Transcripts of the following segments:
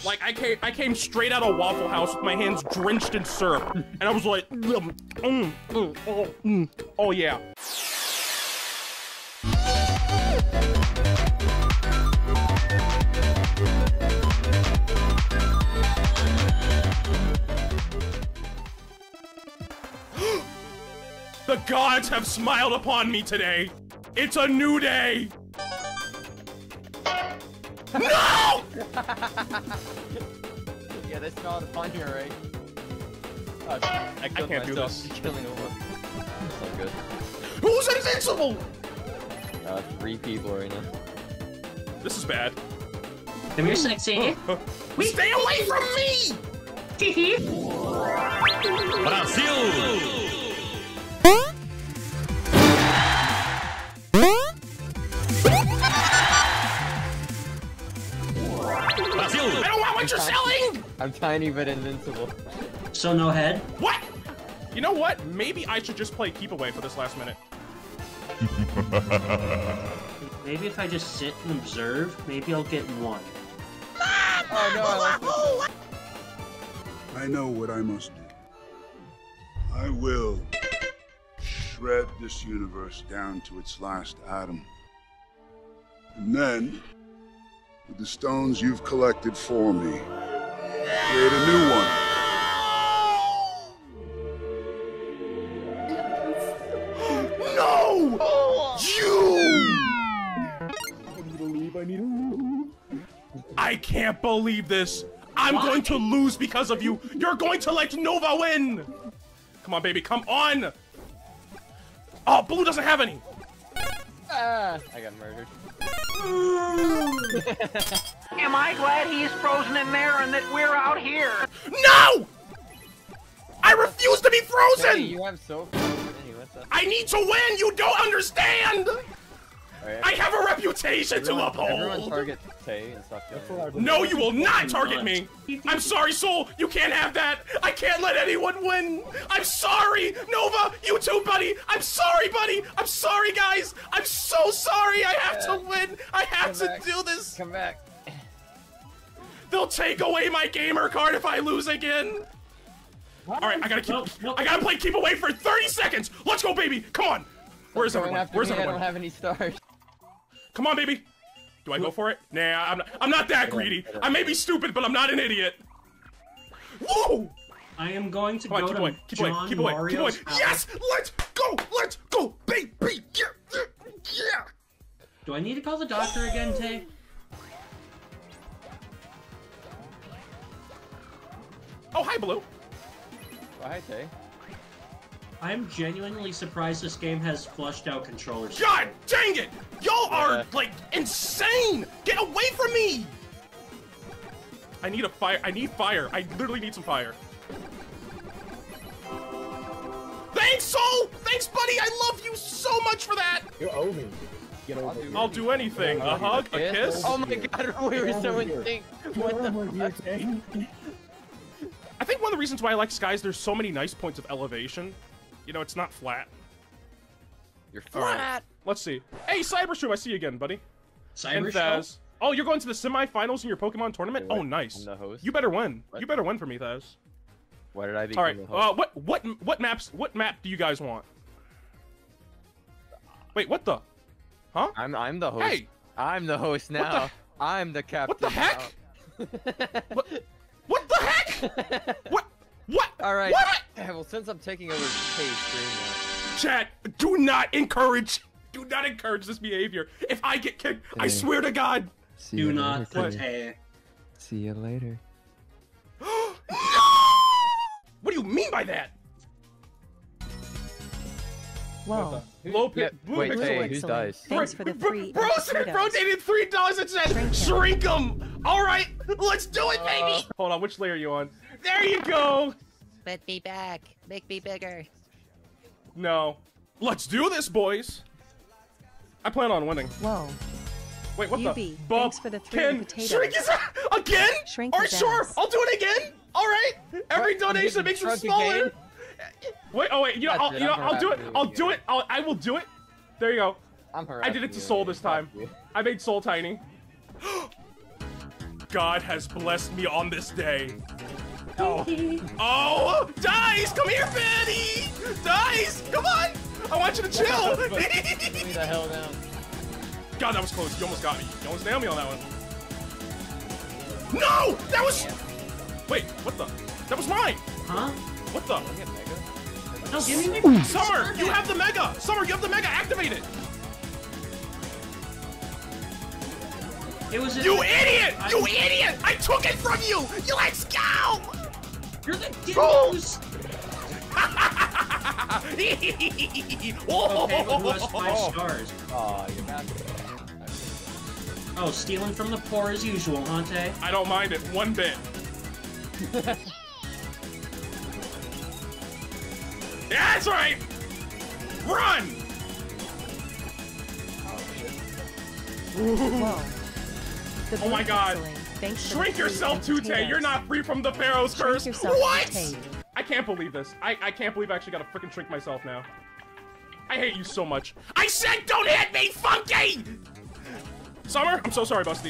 Like I came straight out of Waffle House with my hands drenched in syrup, and I was like, oh yeah. The gods have smiled upon me today. It's a new day. No! Yeah, they smiled upon you, right? I can't do this. Killing a wolf. So good. Who's invincible? 3 people right now. This is bad. Come here, sexy. Stay away from me! Brasil! I don't want what you're selling! I'm tiny but invincible. So no head? What? You know what? Maybe I should just play keep away for this last minute. Maybe if I just sit and observe, maybe I'll get 1. Oh no, I lost it. I know what I must do. I will shred this universe down to its last atom. And then, with the stones you've collected for me, create a new one. No! You! I need to leave, I need to leave. I can't believe this. I'm going to lose because of you. You're going to let Nova win. Come on, baby, come on. Oh, Blue doesn't have any. I got murdered. Am I glad he's frozen in there and that we're out here? No! I refuse to be frozen! Hey, you have so frozen anyway. I need to win! You don't understand! Right. I have a reputation to uphold! Everyone target Tay and stuff. No, you will not target me! I'm sorry, Soul! You can't have that! I can't let anyone win! I'm sorry! Nova, you too, buddy! I'm sorry, buddy! I'm sorry, guys! I'm so sorry! I have to win! I have to do this! Come back. They'll take away my gamer card if I lose again! Alright, I gotta play keep away for 30 seconds! Let's go, baby! Come on! Where's everyone? Where's everyone? I don't have any stars. Come on, baby! Do I go for it? Nah, I'm not that greedy. I may be stupid, but I'm not an idiot. Whoa! I am going to go to John Mario's house. Yes! Let's go! Let's go, baby! Yeah! Do I need to call the doctor again, Tay? Oh, hi, Blue. Oh, hi, Tay. I'm genuinely surprised this game has flushed out controllers. God dang it! Y'all are, like, insane! Get away from me! I need a fire. I need fire. I literally need some fire. Thanks, Soul! Thanks, buddy! I love you so much for that! You owe me. Get over here. I'll do anything. A hug? A kiss? Oh my god, we were so in sync. What the fuck? I think one of the reasons why I like Sky is there's so many nice points of elevation. You know, it's not flat. You're flat. Right. Let's see. Hey, Cybershroom, I see you again, buddy. Cybershroom? Oh, you're going to the semifinals in your Pokemon tournament? Wait, oh, nice. I'm the host? You better win. What? You better win for me, Thaz. Why did I become the All host? right. What map do you guys want? Wait, what the? Huh? I'm the host. Hey! I'm the host now. I'm the captain. What the heck? What the heck? What? Alright. What? Well, since I'm taking over Tay's stream now. Chat, do not encourage this behavior. If I get kicked, I swear to God. Do not Tay. See you later. No! What do you mean by that? Whoa. Low pit. Wait, Tay, who's dice? Thanks for the free Bro said rotated $3 and said shrink them. All right, let's do it, baby. Hold on, which layer are you on? There you go. Let me back. Make me bigger. No. Let's do this, boys. I plan on winning. Whoa. Wait, what Yubi, the? thanks for the 3 potatoes. Shrink his again? Shrink Alright, his sure. ass. I'll do it again. All right. Every donation makes it smaller. Wait, oh wait, I'll do it. I'll do it. I will do it. There you go. I did it to Soul this time. I made Soul tiny. God has blessed me on this day. Oh, Dice, come here, Betty! Dice, come on! I want you to chill! Put me the hell down. God, that was close. You almost got me. You almost nailed me on that one. No! That was... Wait, what the? That was mine! Huh? What the? No, give me Mega. Summer, you have the Mega! Summer, you have the Mega! Activate it! It was You idiot! You idiot! I took it from you! Let's go! You're the Goose! Okay, but who has 5 stars? Oh, you're bad. Oh, stealing from the poor as usual, huh, Tay? I don't mind it one bit. Yeah, that's right! Run! Whoa. The Oh my Buub God. pixeling. Thanks for Shrink the yourself, food and Tute! You're potatoes. not free from the Pharaoh's Shrink curse! yourself What?! and potato. I can't believe this. I can't believe I actually gotta freaking shrink myself now. I hate you so much. I said don't hit me, Funky! Summer, I'm so sorry, Busty.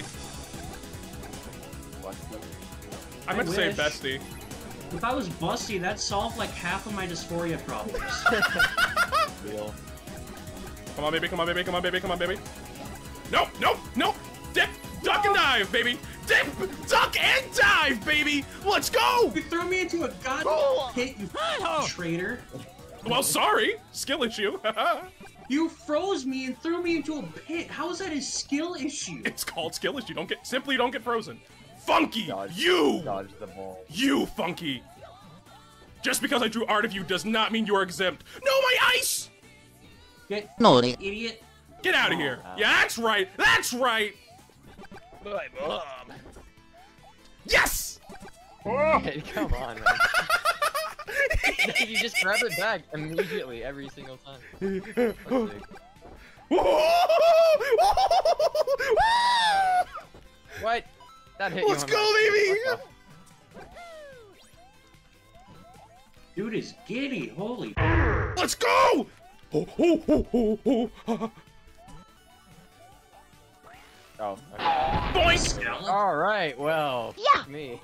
I meant to say wish. bestie. If I was busty, that'd solve like half of my dysphoria problems. Real. Come on, baby, come on, baby, come on, baby, come on, baby. Nope, nope, nope! Dip, duck and dive, baby! Dip, duck and dive, baby! Let's go! You threw me into a goddamn pit, you traitor. Well, sorry. Skill issue. You froze me and threw me into a pit. How is that a skill issue? It's called skill issue. Simply don't get frozen. Funky, Dodge the ball. You, Funky. Just because I drew art of you does not mean you are exempt. No, my ice! No, idiot. Get out of here. Yeah, that's right. That's right. My mom. Yes! Hey, come on, man. You just grab it back immediately every single time. What? That hit Let's you. go, baby! Dude is giddy. Holy. Let's go! Oh, oh, oh, oh, oh. Oh, okay. Boink! Alright, well, Yeah. me.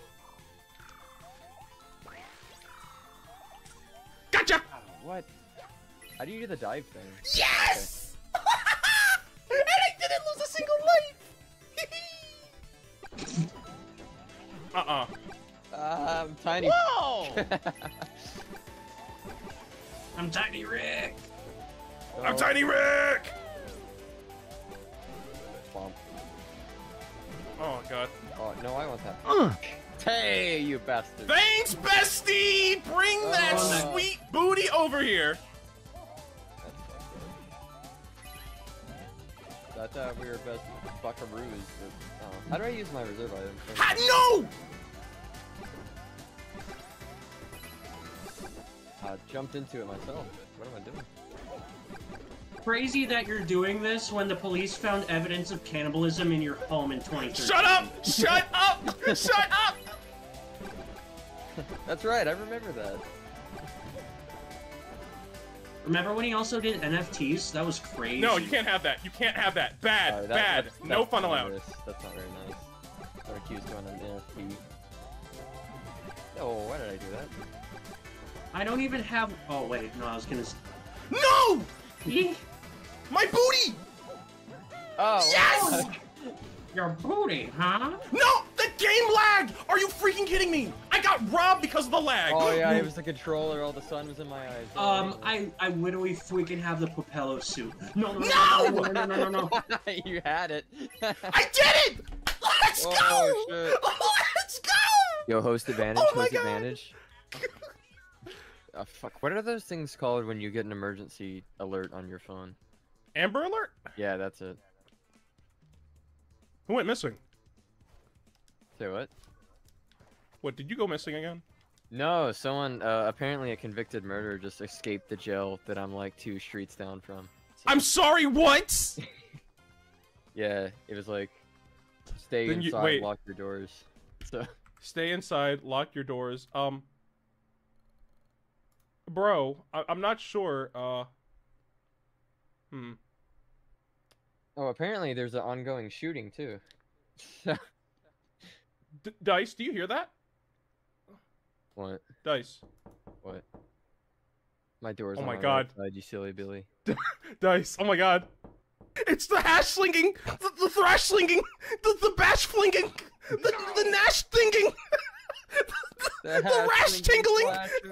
Gotcha! What? How do you do the dive thing? Yes! And I didn't lose a single life! I'm tiny. Whoa! I'm Tiny Rick. I'm Tiny Rick! Bomb. Oh, God. Oh, no, I want that. Hey, you bastard. Thanks, bestie! Bring that Oh. sweet booty over here! I thought we were best buckaroos, but how do I use my reserve item? No! I jumped into it myself. What am I doing? Crazy that you're doing this when the police found evidence of cannibalism in your home in 2013. Shut up! Shut up! Shut up! That's right, I remember that. Remember when he also did NFTs? That was crazy. No, you can't have that. You can't have that. Bad. Sorry, bad. No that's fun not allowed. nice. That's not very nice. Or accused doing an NFT. Oh, why did I do that? I don't even have. Oh wait, no, I was gonna. No! My booty! Oh! Yes! Your booty, huh? No! The game lagged! Are you freaking kidding me? I got robbed because of the lag! Oh yeah, it was the controller, all the sun was in my eyes. I literally freaking have the Propello suit. No! You had it. I did it! Let's Oh, go! shit. Let's go! Yo, host advantage, Oh my host God. advantage. Fuck, what are those things called when you get an emergency alert on your phone? Amber Alert? Yeah, that's it. Who went missing? Say what? What, did you go missing again? No, someone, apparently a convicted murderer just escaped the jail that I'm like 2 streets down from. So, I'm sorry, what? yeah, it was like, stay Then inside, wait. lock your doors. So, Stay inside, lock your doors. Bro, I'm not sure, oh, apparently there's an ongoing shooting too. Dice, do you hear that? What? Dice. What? My door's Oh on my my God. right side, you silly Billy. Dice, oh my God. It's the hash slinging, the thrash slinging, the bash flinging, the Nash thinking, the rash tingling.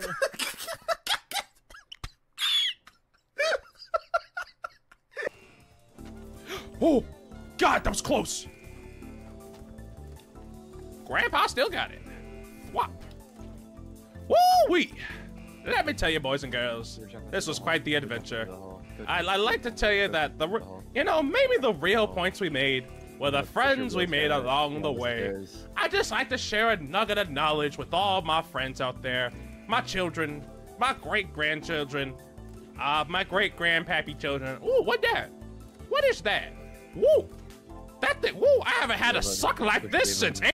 Oh, God, that was close. Grandpa still got it. What? Woo-wee! Let me tell you, boys and girls, this was quite the adventure. I'd like to tell you that maybe the real points we made were the friends we made along the way. I'd just like to share a nugget of knowledge with all my friends out there, my children, my great-grandchildren, my great-grandpappy children. Ooh, what that? What is that? Woo! That thing, woo! I haven't had a suck like this since